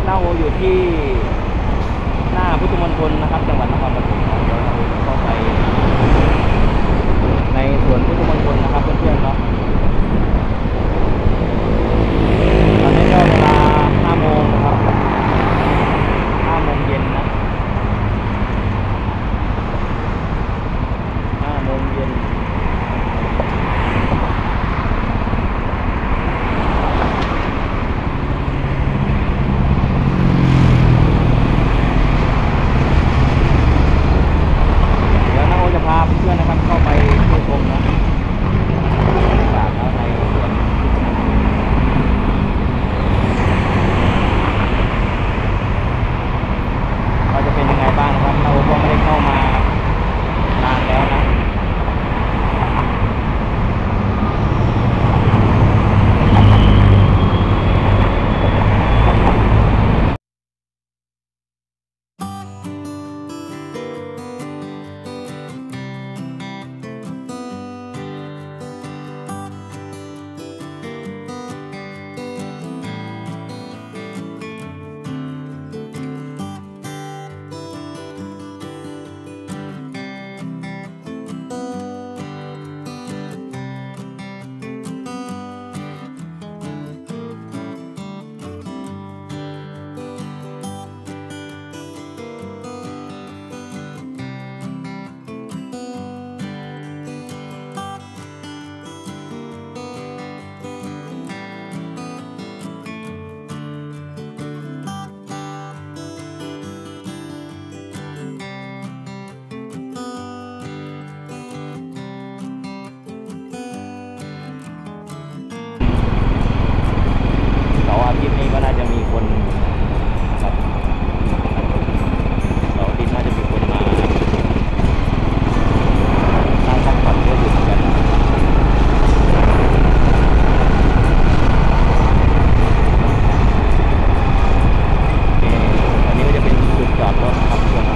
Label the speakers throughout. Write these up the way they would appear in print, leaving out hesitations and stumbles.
Speaker 1: หน้าโออยู่ที่หน้าพุทธมณฑลนะครับจังหวัดนครปฐมเดี๋ยวเราเข้าไปในสวนพุทธมณฑลนะครับเพื่อนๆเนาะตอนนี้ก็เวลา5 โมงนะครับ5 โมงเย็นนะ5 โมงเย็นพาเพื่อนนะครับเข้าไปเที่ยวชมนะบรรยากาศแล้วในสวนก็จะเป็นยังไงบ้างนะครับเราก็ไม่ได้เข้ามานานแล้วนะอาทิตย์นี้ก็น่าจะมีคนครับเสาร์อาทิตย์น่าจะมีคนมานั่งพักผ่อนเยอะอยู่เหมือนกันอันนี้ก็จะเป็นจุดจอดรถนะครับเพื่อน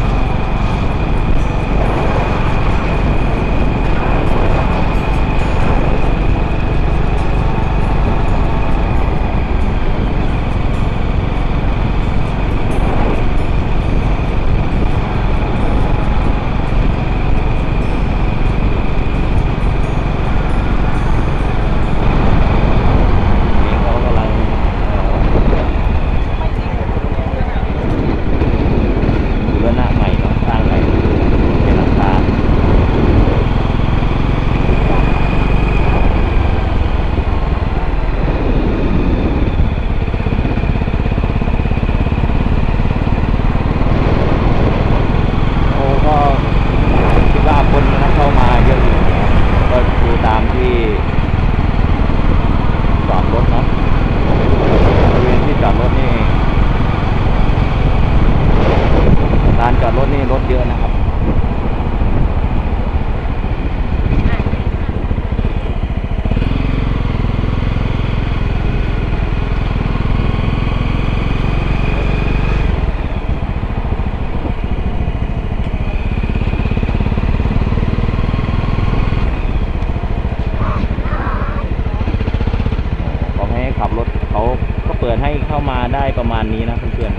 Speaker 1: ขับรถเขาก็เปิดให้เข้ามาได้ประมาณนี้นะเพื่อน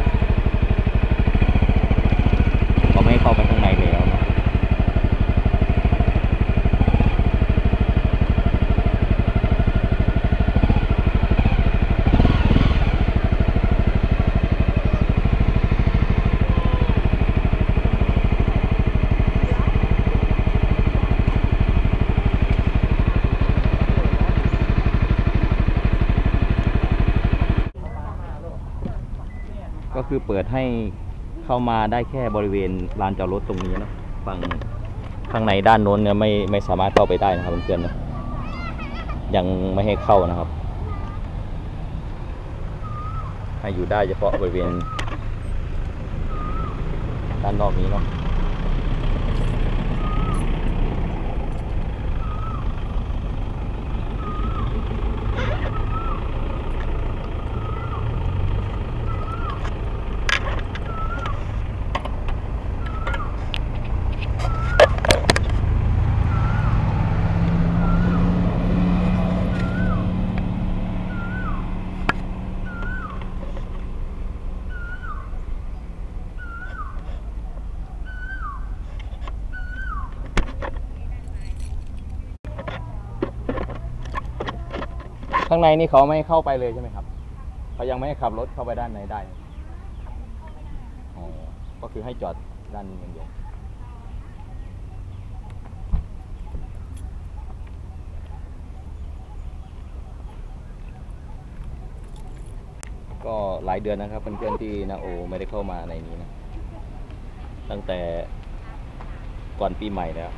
Speaker 1: ๆเขาไม่เข้าไปข้างในแล้วนะก็คือเปิดให้เข้ามาได้แค่บริเวณลานจอดรถตรงนี้นะฝั่งข้างในด้านโน้นเนี่ยไม่สามารถเข้าไปได้นะครับเพื่อนๆนะยังไม่ให้เข้านะครับให้อยู่ได้เฉพาะบริเวณด้านนอกนี้เนาะ กข้างในนี่เขาไม่ให้เข้าไปเลยใช่ไหมครับเขายังไม่ให้ขับรถเข้าไปด้านในได้อ๋อก็คือให้จอดด้านนี้อย่างเดียวก็หลายเดือนนะครับเพื่อนๆที่นาโอไม่ได้เข้ามาในนี้นะตั้งแต่ก่อนปีใหม่แล้ว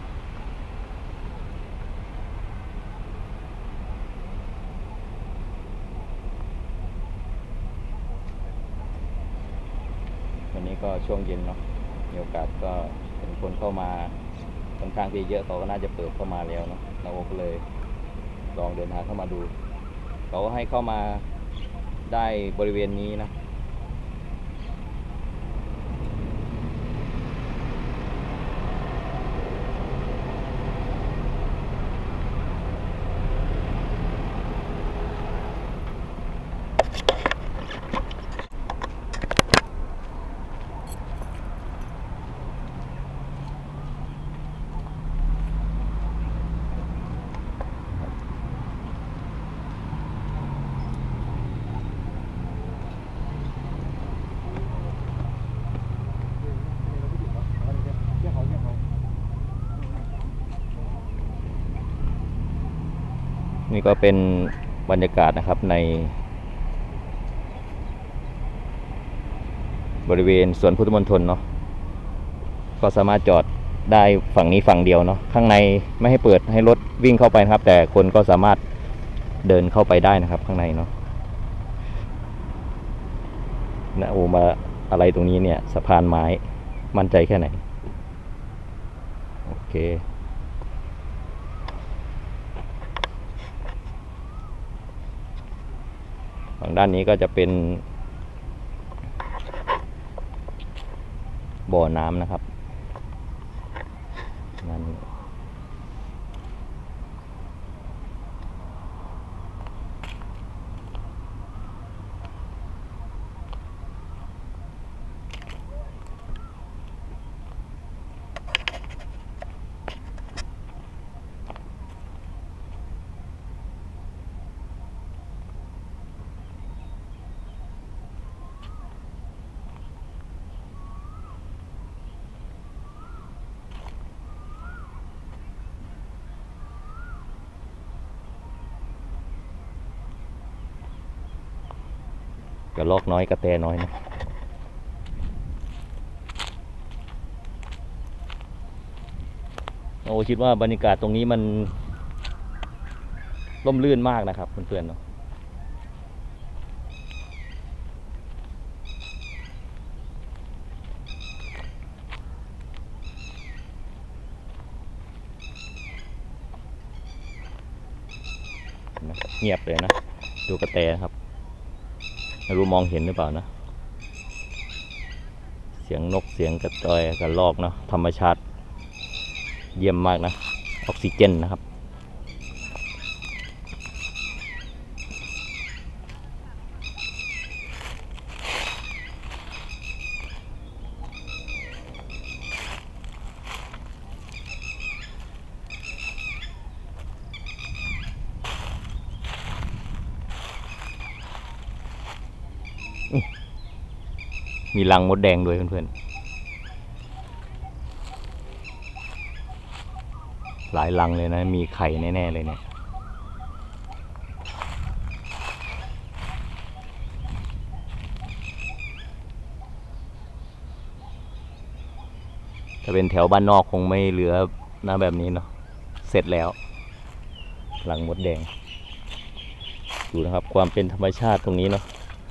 Speaker 1: วันนี้ก็ช่วงเย็นเนาะมีโอกาสก็เห็นคนเข้ามาค่อนข้างที่เยอะเขาก็น่าจะเปิดเข้ามาแล้วเนาะนาโอก็เลยลองเดินทางเข้ามาดูเขาให้เข้ามาได้บริเวณนี้นะนี่ก็เป็นบรรยากาศนะครับในบริเวณสวนพุทธมณฑลเนาะก็สามารถจอดได้ฝั่งนี้ฝั่งเดียวเนาะข้างในไม่ให้เปิดให้รถวิ่งเข้าไปนะครับ แต่คนก็สามารถเดินเข้าไปได้นะครับข้างในเนาะนะโอ้มาอะไรตรงนี้เนี่ยสะพานไม้มั่นใจแค่ไหนโอเคฝั่งด้านนี้ก็จะเป็นบ่อน้ำนะครับนั่นกระรอกน้อยกระแตน้อยนะโอ้คิดว่าบรรยากาศตรงนี้มันร่มรื่นมากนะครับเพื่อนๆเนาะเงียบเลยนะดูกระแตครับไม่รู้มองเห็นหรือเปล่านะเสียงนกเสียงกระตอยกระรอกเนาะธรรมชาติเยี่ยมมากนะออกซิเจนนะครับมีรังมดแดงด้วยเพื่อนๆหลายรังเลยนะมีไข่แน่ๆเลยเนี่ยถ้าเป็นแถวบ้านนอกคงไม่เหลือนะแบบนี้เนาะเสร็จแล้วรังมดแดงดูนะครับความเป็นธรรมชาติตรงนี้เนาะ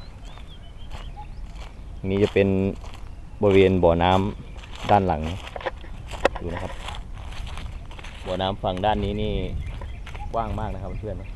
Speaker 1: นี่จะเป็นบริเวณบ่อน้ำด้านหลังดูนะครับบ่อน้ำฝั่งด้านนี้นี่กว้างมากนะครับเพื่อนๆ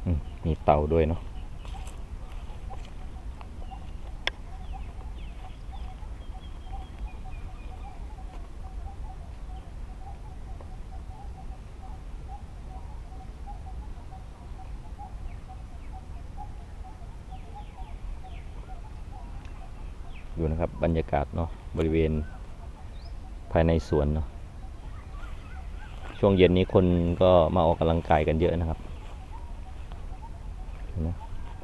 Speaker 1: มีเต่าด้วยเนาะดูนะครับบรรยากาศเนาะบริเวณภายในสวนเนาะช่วงเย็นนี้คนก็มาออกกำลังกายกันเยอะนะครับนะ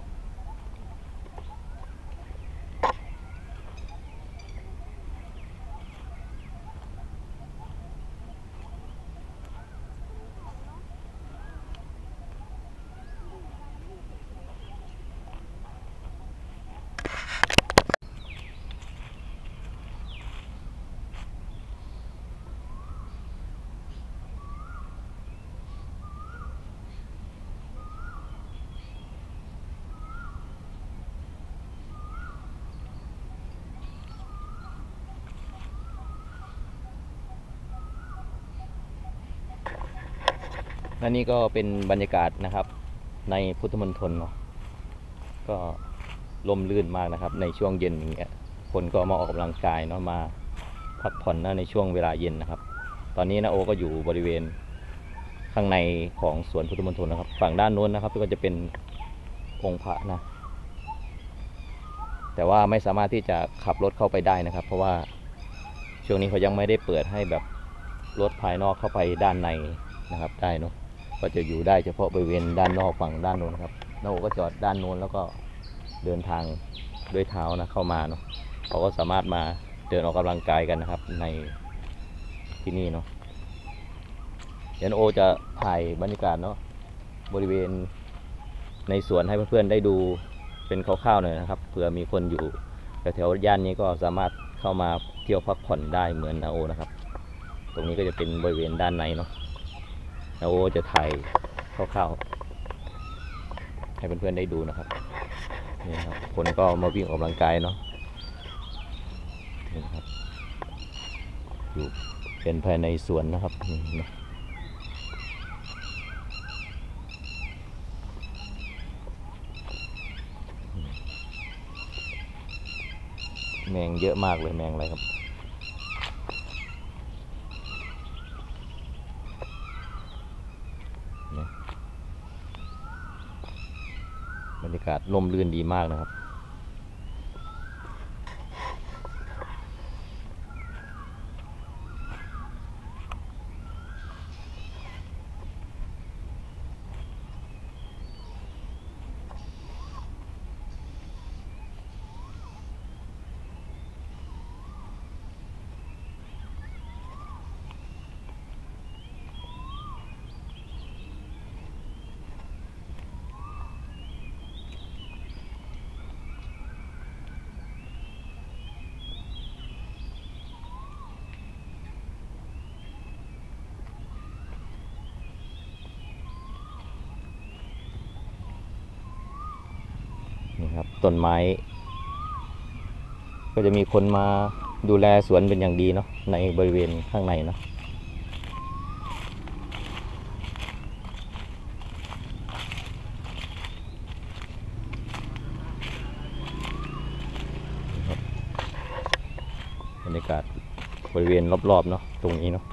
Speaker 1: และนี่ก็เป็นบรรยากาศนะครับในพุทธมณฑลเนาะก็ลมลื่นมากนะครับในช่วงเย็นอย่างเงี้ยคนก็มาออกกำลังกายเนาะมาพักผ่อนนะในช่วงเวลาเย็นนะครับ ตอนนี้นะโอก็อยู่บริเวณข้างในของสวนพุทธมณฑลนะครับฝั่งด้านโน้นนะครับก็จะเป็นองค์พระนะแต่ว่าไม่สามารถที่จะขับรถเข้าไปได้นะครับเพราะว่าช่วงนี้เขายังไม่ได้เปิดให้แบบรถภายนอกเข้าไปด้านในนะครับได้เนาะก็จะอยู่ได้เฉพาะบริเวณด้านนอกฝั่งด้านโน้นครับนะโอก็จอดด้านโน้นแล้วก็เดินทางด้วยเท้านะเข้ามาเนาะเขาก็สามารถมาเดินออกกำลังกายกันนะครับในที่นี่เนาะเดี๋ยวโอจะถ่ายบรรยากาศเนาะบริเวณในสวนให้เพื่อนๆได้ดูเป็นคร่าวๆหน่อยนะครับเผื่อมีคนอยู่แถวๆย่านนี้ก็สามารถเข้ามาเที่ยวพักผ่อนได้เหมือนนาโอนะครับตรงนี้ก็จะเป็นบริเวณด้านในเนาะนาโอจะถ่ายคร่าวๆให้เพื่อนๆได้ดูนะครับนี่ครับคนก็มาวิ่งออกกำลังกายเนาะนี่ครับอยู่เป็นภายในสวนนะครับแมงเยอะมากเลยแมงอะไรครับบรรยากาศร่มรื่นดีมากนะครับนี่ครับต้นไม้ก็จะมีคนมาดูแลสวนเป็นอย่างดีเนาะในบริเวณข้างในเนาะบรรยากาศบริเวณรอบๆเนาะตรงนี้เนาะ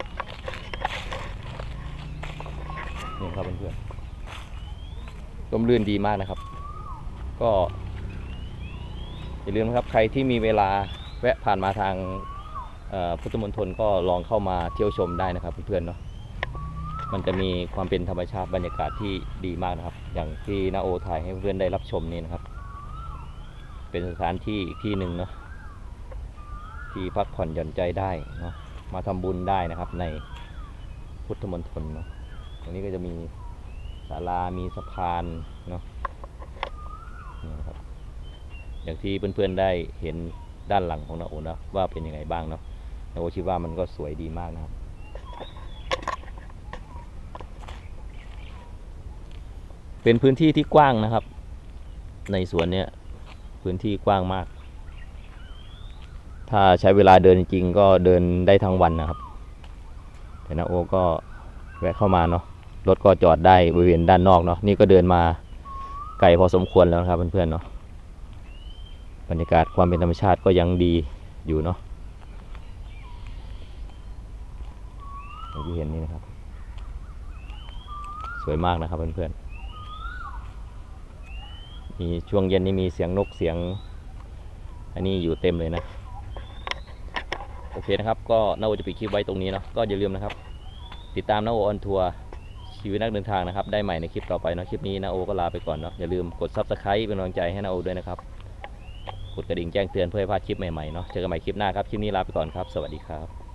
Speaker 1: นี่ครับเพื่อนๆร่มรื่นดีมากนะครับก็อย่าลืมนะครับใครที่มีเวลาแวะผ่านมาทางพุทธมณฑลก็ลองเข้ามาเที่ยวชมได้นะครับเพื่อนๆเนาะมันจะมีความเป็นธรรมชาติบรรยากาศที่ดีมากนะครับอย่างที่นาโอถ่ายให้เพื่อนได้รับชมนี่นะครับเป็นสถานที่อีกที่หนึ่งเนาะที่พักผ่อนหย่อนใจได้เนาะมาทำบุญได้นะครับในพุทธมณฑลเนาะตรงนี้ก็จะมีศาลามีสะพานเนาะนี่นะครับอย่างที่เพื่อนๆได้เห็นด้านหลังของนาโอนะว่าเป็นยังไงบ้างเนาะนาโอคิดว่ามันก็สวยดีมากนะครับเป็นพื้นที่ที่กว้างนะครับในสวนเนี้ยพื้นที่กว้างมากถ้าใช้เวลาเดินจริงก็เดินได้ทั้งวันนะครับแต่นาโอก็แวะเข้ามาเนาะรถก็จอดได้บริเวณด้านนอกเนาะนี่ก็เดินมาไกลพอสมควรแล้วนะครับเพื่อนๆเนาะบรรยากาศความเป็นธรรมชาติก็ยังดีอยู่เนาะอย่างที่เห็นนี่นะครับสวยมากนะครับเพื่อนๆมีช่วงเย็นนี่มีเสียงนกเสียงอันนี้อยู่เต็มเลยนะโอเคนะครับก็นาโอจะปิดคลิปไว้ตรงนี้เนาะก็อย่าลืมนะครับติดตามนาโอออนทัวร์ชีวิตนักเดินทางนะครับได้ใหม่ในคลิปต่อไปเนาะคลิปนี้นาโอก็ลาไปก่อนเนาะอย่าลืมกด Subscribe เป็นกำลังใจให้นาโอด้วยนะครับกดกระดิ่งแจ้งเตือนเพื่อให้พลาดคลิปใหม่ๆเนาะเจอกันใหม่คลิปหน้าครับคลิปนี้ลาไปก่อนครับสวัสดีครับ